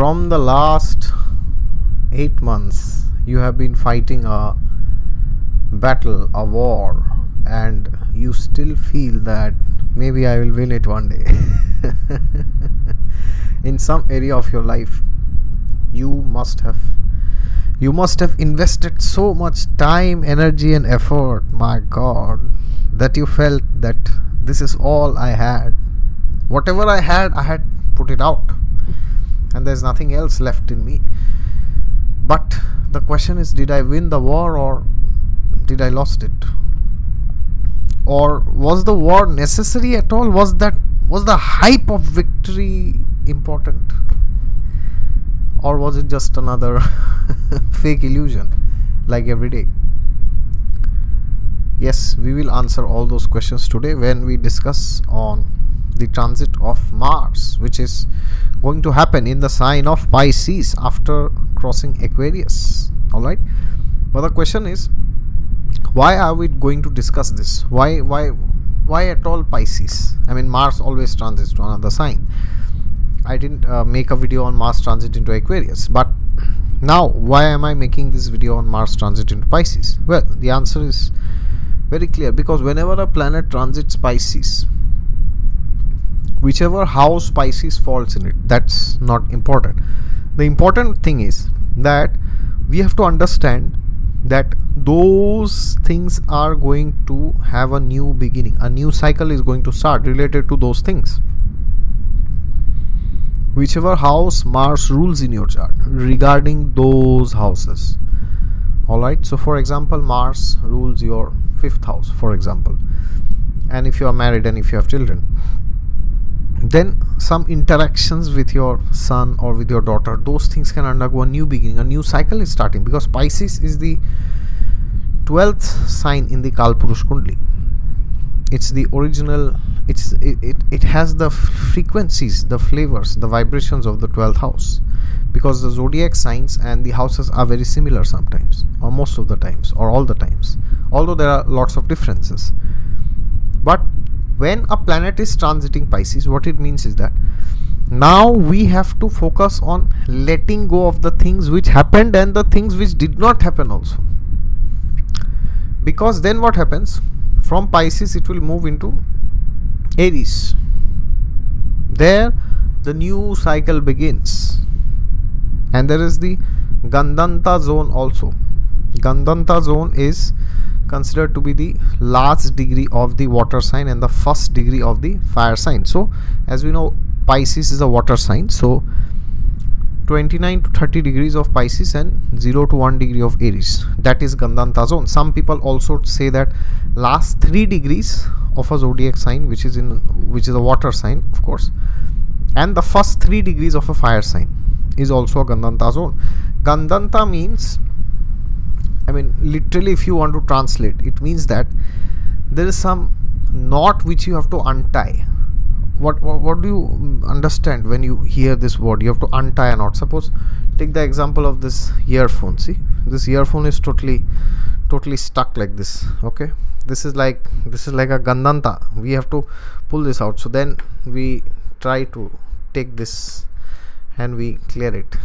from the last 8 months you have been fighting a battle, a war, and you still feel that maybe I will win it one day. In some area of your life you must have invested so much time, energy and effort, my god, that you felt that this is all I had. Whatever I had put it out, and there's nothing else left in me. But the question is, did I win the war or did I lost it? Or was the war necessary at all? Was the hype of victory important? Or was it just another fake illusion like every day? Yes, we will answer all those questions today when we discuss on the transit of Mars, which is going to happen in the sign of Pisces after crossing Aquarius. Alright, but the question is, why are we going to discuss this? Why at all Pisces? I mean, Mars always transits to another sign. I didn't make a video on Mars transit into Aquarius, but now why am I making this video on Mars transit into Pisces? Well, the answer is very clear, because whenever a planet transits Pisces, whichever house Pisces falls in it, that's not important. The important thing is that we have to understand that those things are going to have a new beginning. A new cycle is going to start related to those things. Whichever house Mars rules in your chart, regarding those houses. Alright, so for example, Mars rules your 5th house, for example. And if you are married and if you have children, then some interactions with your son or with your daughter, those things can undergo a new beginning. A new cycle is starting, because Pisces is the 12th sign in the Kalpurush Kundli. It's the original, it has the frequencies, the flavors, the vibrations of the 12th house, because the zodiac signs and the houses are very similar sometimes, or most of the times, or all the times, although there are lots of differences. But when a planet is transiting Pisces, what it means is that now we have to focus on letting go of the things which happened and the things which did not happen also. Because then what happens? From Pisces it will move into Aries. There the new cycle begins. And there is the Gandanta zone also. Gandanta zone is considered to be the last degree of the water sign and the first degree of the fire sign. So as we know, Pisces is a water sign, so 29 to 30 degrees of Pisces and 0 to 1 degree of Aries, that is Gandanta zone. Some people also say that last 3 degrees of a zodiac sign, which is a water sign, of course, and the first 3 degrees of a fire sign is also a Gandanta zone. Gandanta means, I mean, literally, if you want to translate, it means that there is some knot which you have to untie. What do you understand when you hear this word? You have to untie a knot. Suppose, take the example of this earphone. See, this earphone is totally stuck like this. Okay, this is like a Gandanta. We have to pull this out. So then we try to take this and we clear it.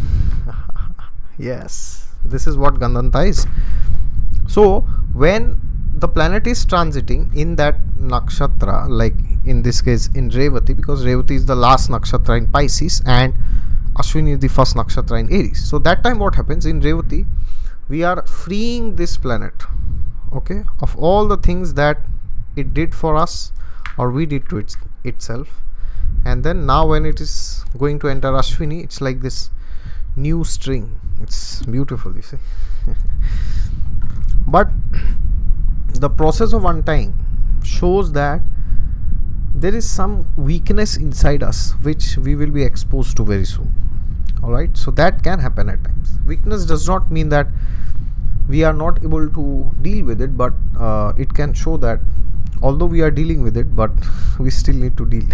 Yes, this is what Gandanta is. So when the planet is transiting in that nakshatra, like in this case in Revati, because Revati is the last nakshatra in Pisces and Ashwini is the first nakshatra in Aries. So that time what happens in Revati, we are freeing this planet, okay, of all the things that it did for us or we did to itself. And then now when it is going to enter Ashwini, it's like this new string. It's beautiful, you see. But the process of untying shows that there is some weakness inside us which we will be exposed to very soon. Alright, so that can happen at times. Weakness does not mean that we are not able to deal with it, but it can show that although we are dealing with it, but we still need to deal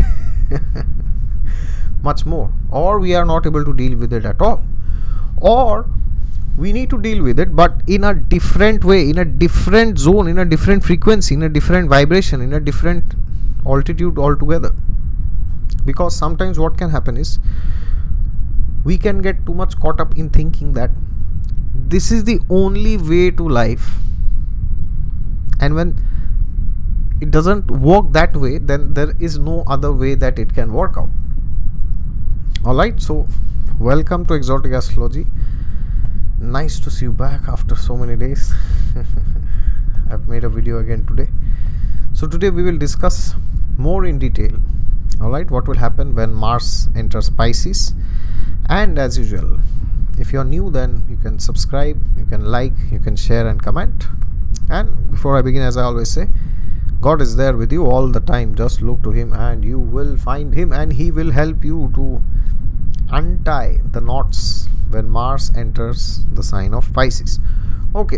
much more, or we are not able to deal with it at all, or we need to deal with it but in a different way, in a different zone, in a different frequency, in a different vibration, in a different altitude altogether. Because sometimes what can happen is we can get too much caught up in thinking that this is the only way to life, and when it doesn't work that way, then there is no other way that it can work out. Alright, so welcome to Exotic Astrology. Nice to see you back after so many days. I've made a video again today. So today we will discuss more in detail, alright, what will happen when Mars enters Pisces. And as usual, if you are new, then you can subscribe, you can like, you can share and comment. And before I begin, as I always say, God is there with you all the time. Just look to Him and you will find Him, and He will help you to untie the knots when Mars enters the sign of Pisces. Okay,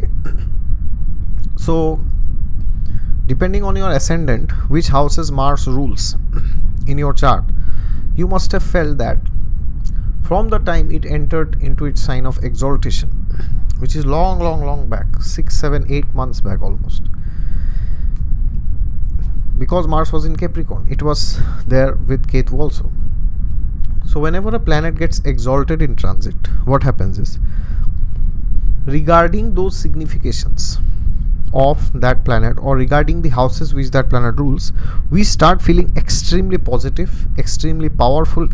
so depending on your ascendant, which houses Mars rules in your chart, you must have felt that from the time it entered into its sign of exaltation, which is long back, 6, 7, 8 months back almost, because Mars was in Capricorn, it was there with Ketu also. So whenever a planet gets exalted in transit, what happens is, regarding those significations of that planet or regarding the houses which that planet rules, we start feeling extremely positive, extremely powerful,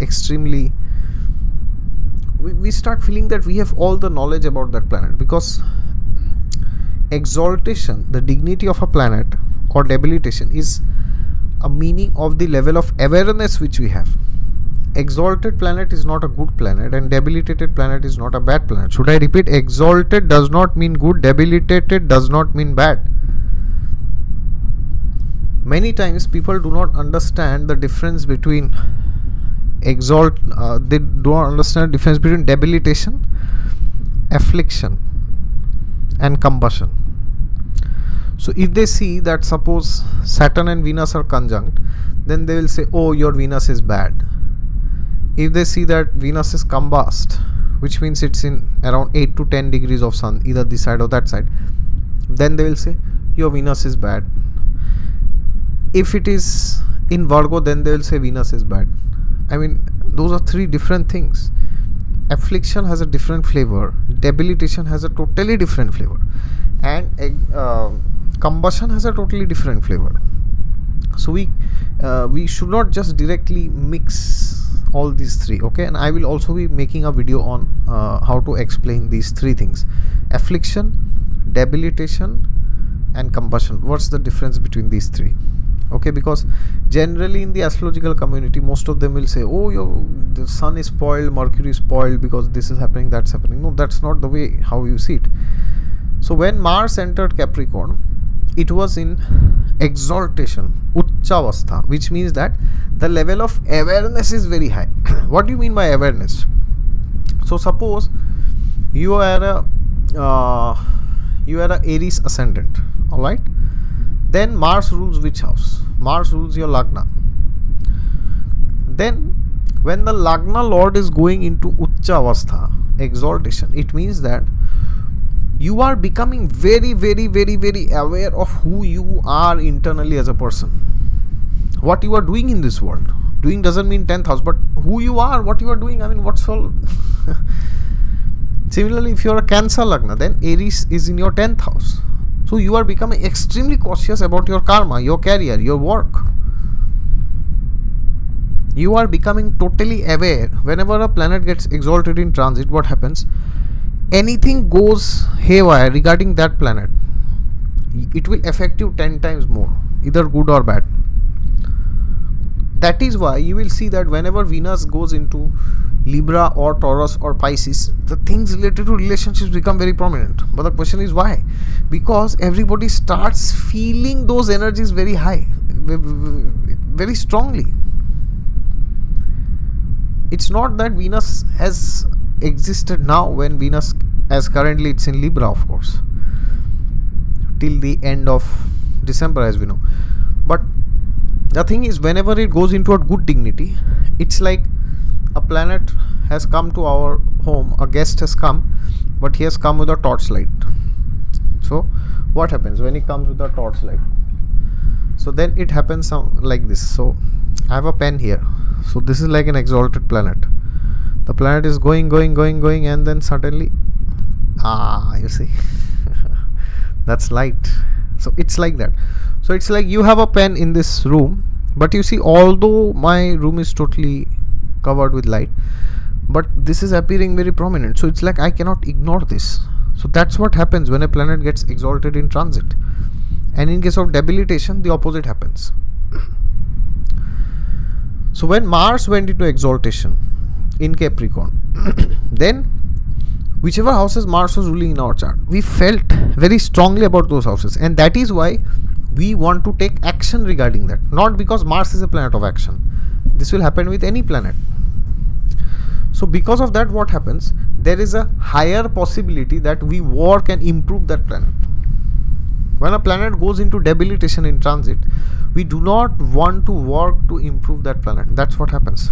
we start feeling that we have all the knowledge about that planet, because exaltation, the dignity of a planet, or debilitation, is a meaning of the level of awareness which we have. Exalted planet is not a good planet, and debilitated planet is not a bad planet. Should I repeat? Exalted does not mean good, debilitated does not mean bad. Many times people do not understand the difference between they do not understand the difference between debilitation, affliction and combustion. So if they see that suppose Saturn and Venus are conjunct, then they will say, oh, your Venus is bad. If they see that Venus is combust, which means it's in around 8 to 10 degrees of Sun, either this side or that side, then they will say your Venus is bad. If it is in Virgo, then they will say Venus is bad. I mean, those are three different things. Affliction has a different flavor, debilitation has a totally different flavor, and combustion has a totally different flavor. So we should not just directly mix all these three. Okay, and I will also be making a video on how to explain these three things: affliction, debilitation and combustion. What's the difference between these three? Okay, because generally in the astrological community, most of them will say, oh, the sun is spoiled, Mercury is spoiled because this is happening, that's happening. No, that's not the way how you see it. So when Mars entered Capricorn, it was in exaltation, Uchchavastha, which means that the level of awareness is very high. What do you mean by awareness? So suppose you are a Aries ascendant, all right? Then Mars rules which house? Mars rules your Lagna. Then when the Lagna Lord is going into Uchchavastha, exaltation, it means that you are becoming very aware of who you are internally as a person, what you are doing in this world. Doing doesn't mean 10th house, but who you are, what you are doing. I mean, what's all similarly, if you are a Cancer Lagna, then Aries is in your 10th house. So you are becoming extremely cautious about your karma, your career, your work. You are becoming totally aware. Whenever a planet gets exalted in transit, what happens? Anything goes haywire regarding that planet, it will affect you 10 times more, either good or bad. That is why you will see that whenever Venus goes into Libra or Taurus or Pisces, the things related to relationships become very prominent. But the question is why? Because everybody starts feeling those energies very high, very strongly. It's not that Venus has existed now, when Venus, as currently it's in Libra, of course, till the end of December, as we know. But the thing is, whenever it goes into a good dignity, it's like a planet has come to our home, a guest has come, but he has come with a torchlight. So what happens when he comes with a torchlight? So then it happens like this. So I have a pen here. So this is like an exalted planet. The planet is going, and then suddenly, you see, that's light. So it's like that. So it's like you have a pen in this room, but you see, although my room is totally covered with light, but this is appearing very prominent. So it's like I cannot ignore this. So that's what happens when a planet gets exalted in transit. And in case of debilitation, the opposite happens. So when Mars went into exaltation in Capricorn, then whichever houses Mars was ruling in our chart, we felt very strongly about those houses, and that is why we want to take action regarding that. Not because Mars is a planet of action. This will happen with any planet. So because of that, what happens? There is a higher possibility that we work and improve that planet. When a planet goes into debilitation in transit, we do not want to work to improve that planet. That's what happens.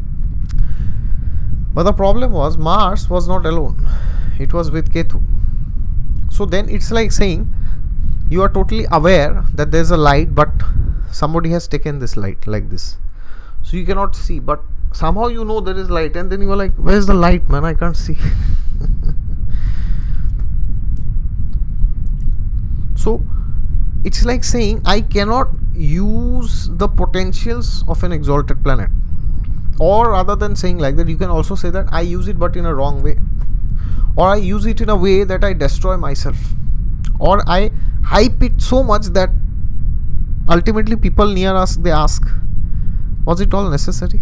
But the problem was, Mars was not alone. It was with Ketu. So then it's like saying, you are totally aware that there's a light, but somebody has taken this light like this. So you cannot see, but somehow you know there is light, and then you are like, where's the light, man? I can't see. So it's like saying, I cannot use the potentials of an exalted planet. Or rather than saying like that, you can also say that I use it but in a wrong way, or I use it in a way that I destroy myself, or I hype it so much that ultimately people near us, they ask, was it all necessary?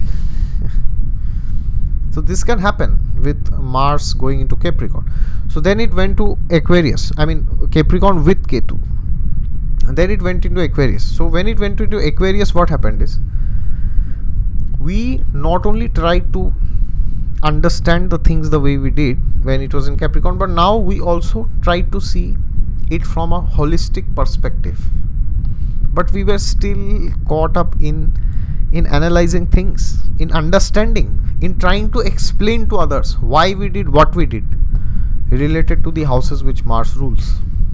So this can happen with Mars going into Capricorn. So then it went to Aquarius, I mean Capricorn with Ketu, and then it went into Aquarius. So when it went into Aquarius, what happened is, we not only tried to understand the things the way we did when it was in Capricorn, but now we also tried to see it from a holistic perspective. But we were still caught up in analyzing things, in understanding, in trying to explain to others why we did what we did related to the houses which Mars rules.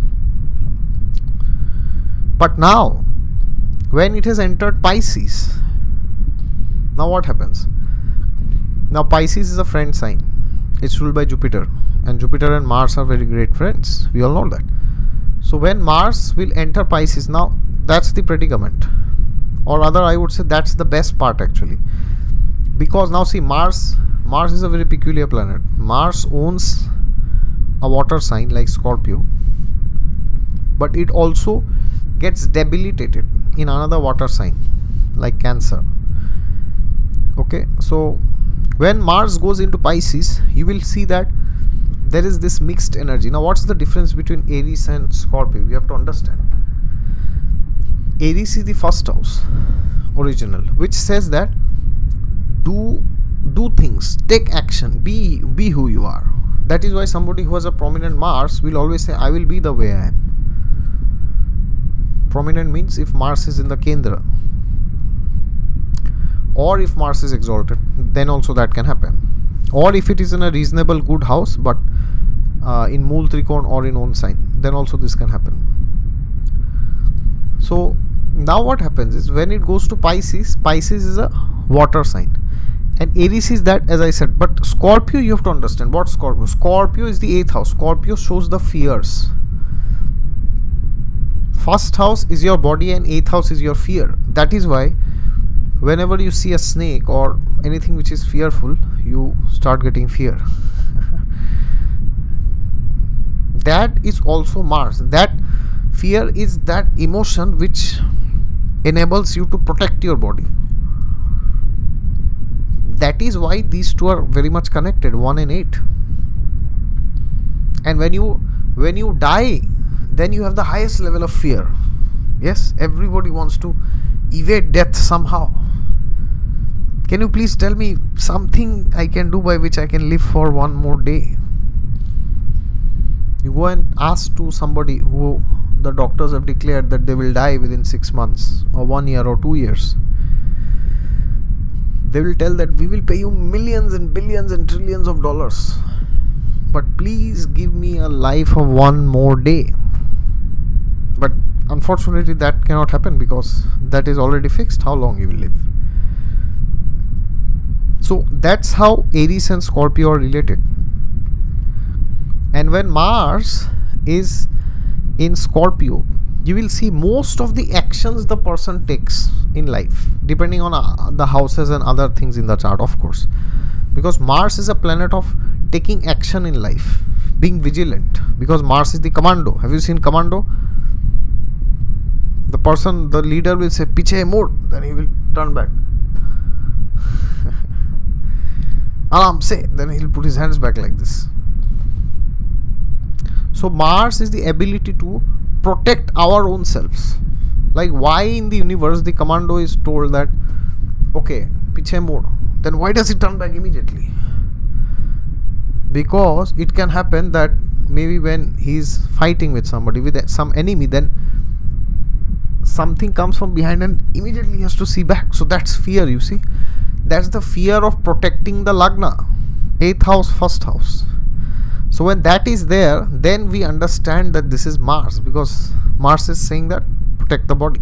But now when it has entered Pisces, now what happens? Now Pisces is a friend sign. It's ruled by Jupiter, and Jupiter and Mars are very great friends. We all know that. So when Mars will enter Pisces, now that's the predicament, or rather I would say that's the best part actually, because now see, Mars is a very peculiar planet. Mars owns a water sign like Scorpio, but it also gets debilitated in another water sign like Cancer. Okay, so when Mars goes into Pisces, you will see that there is this mixed energy. Now what's the difference between Aries and Scorpio? You have to understand. Aries is the first house, original, which says that do things, take action, be who you are. That is why somebody who has a prominent Mars will always say, I will be the way I am. Prominent means if Mars is in the Kendra, or if Mars is exalted, then also that can happen. Or if it is in a reasonable good house, but in Mool Trikon or in own sign, then also this can happen. So now what happens is, when it goes to Pisces, Pisces is a water sign, and Aries is that, as I said. But Scorpio, you have to understand what Scorpio. Scorpio is the 8th house. Scorpio shows the fears. First house is your body and 8th house is your fear. That is why whenever you see a snake or anything which is fearful, you start getting fear. That is also Mars. That fear is that emotion which enables you to protect your body. That is why these two are very much connected, 1 and 8. And when you die, then you have the highest level of fear. Yes, everybody wants to evade death somehow. Can you please tell me something I can do by which I can live for one more day? You go and ask to somebody who the doctors have declared that they will die within 6 months or 1 year or 2 years. They will tell that we will pay you millions and billions and trillions of dollars, but please give me a life of one more day. But unfortunately that cannot happen, because that is already fixed how long you will live. So that's how Aries and Scorpio are related. And when Mars is in Scorpio, you will see most of the actions the person takes in life, depending on the houses and other things in the chart, of course, because Mars is a planet of taking action in life, being vigilant, because Mars is the commando. Have you seen Commando? The person, the leader will say piche mud, then he will turn back. Aram se, then he'll put his hands back like this. So Mars is the ability to protect our own selves. Like, why in the universe the commando is told that okay, piche mud, then why does he turn back immediately? Because it can happen that maybe when he's fighting with somebody, with some enemy, then something comes from behind and immediately he has to see back. So that's fear, you see. That's the fear of protecting the Lagna, 8th house, 1st house. So when that is there, then we understand that this is Mars, because Mars is saying that protect the body.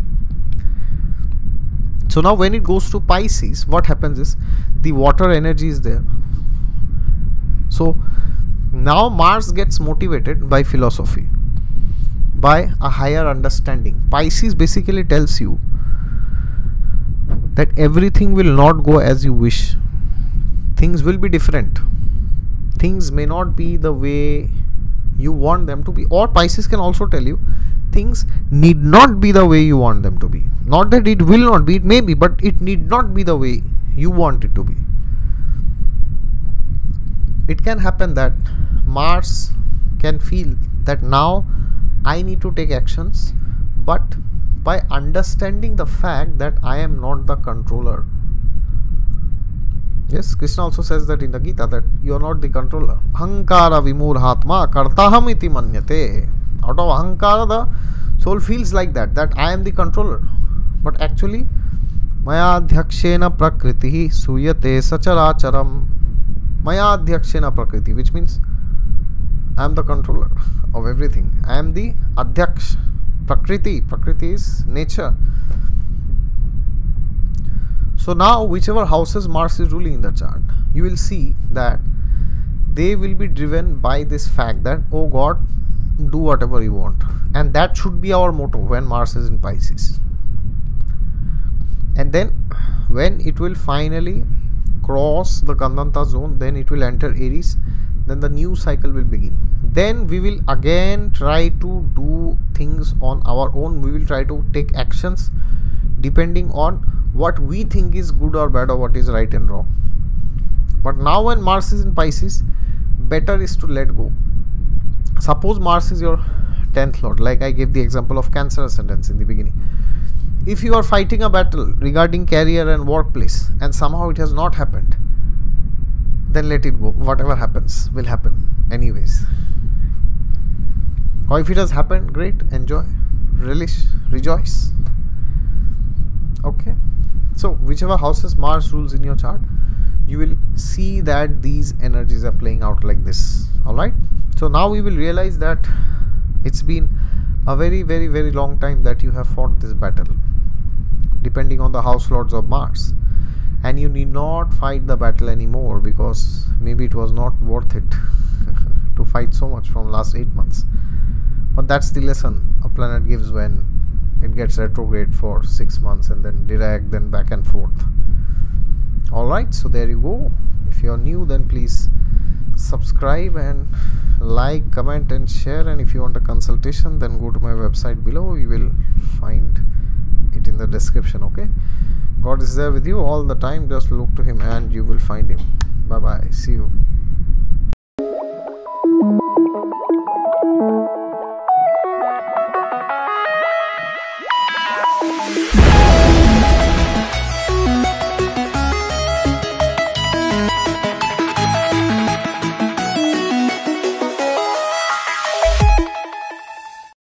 So now when it goes to Pisces, what happens is the water energy is there. So now Mars gets motivated by philosophy, by a higher understanding. Pisces basically tells you that everything will not go as you wish. Things will be different. Things may not be the way you want them to be. Or Pisces can also tell you things need not be the way you want them to be. Not that it will not be, it may be, but it need not be the way you want it to be. It can happen that Mars can feel that now I need to take actions, but by understanding the fact that I am not the controller. Yes, Krishna also says that in the Gita, that you are not the controller. Ahankara vimurhatma kartaham iti manyate. Out of ahankara, the soul feels like that I am the controller. But actually, maya adhyakshena prakriti suyate sacharacharam. Maya adhyakshena prakriti, which means I am the controller of everything. I am the adhyaksh. Prakriti is nature. So now whichever houses Mars is ruling in the chart, you will see that they will be driven by this fact that, oh God, do whatever you want. And that should be our motto when Mars is in Pisces. And then when it will finally cross the Gandanta zone, then it will enter Aries, then the new cycle will begin. Then we will again try to do things on our own. We will try to take actions depending on what we think is good or bad, or what is right and wrong. But now when Mars is in Pisces, better is to let go. Suppose Mars is your 10th lord, like I gave the example of Cancer ascendants in the beginning. If you are fighting a battle regarding career and workplace and somehow it has not happened, then let it go. Whatever happens will happen anyways. Or if it has happened, great, enjoy, relish, rejoice. Okay, so whichever houses Mars rules in your chart, you will see that these energies are playing out like this. Alright, so now we will realize that it's been a very long time that you have fought this battle, depending on the house lords of Mars, and you need not fight the battle anymore, because maybe it was not worth it to fight so much from last 8 months. But that's the lesson a planet gives when it gets retrograde for 6 months and then direct, then back and forth. Alright, so there you go. If you are new, then please subscribe and like, comment and share. And if you want a consultation, then go to my website below. You will find it in the description. Okay, God is there with you all the time. Just look to him and you will find him. Bye bye, see you.